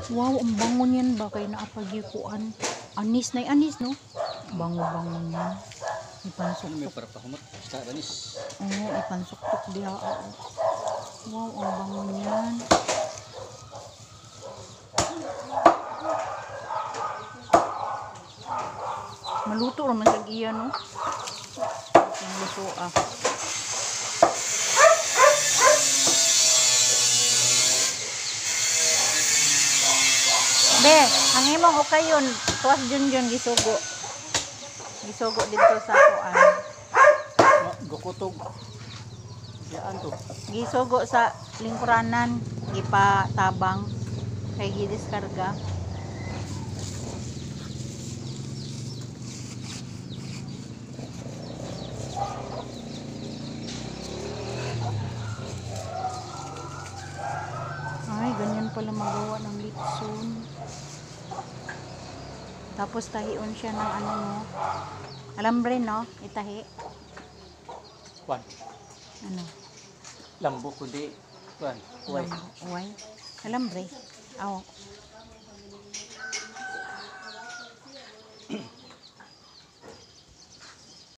Wow, ang bango niyan ba kay naapagikuan. Anis na anis no. Bango-bango niyan. Ano may Ipansuktok. para pahumot? Basta banis. Oo, ipansuktok diha. Wow, ang bango niyan. Maluto naman sa iya no. Ang luto ah. Be, ang imong okayon, tuwas Junjun gisugo. Gisugo dito sa kuan. Gukutog. Diyan to. Gisugo sa lingkuranan, gipatabang kay gidiskarga. Ay, ganyan pala magawa ng litson. Tapos tahion siya ng ano mo. Alambre no? Itahi. Kwan. Ano? Lambo kundi. Kwan. Kuway. Uway. Alambre. Aw.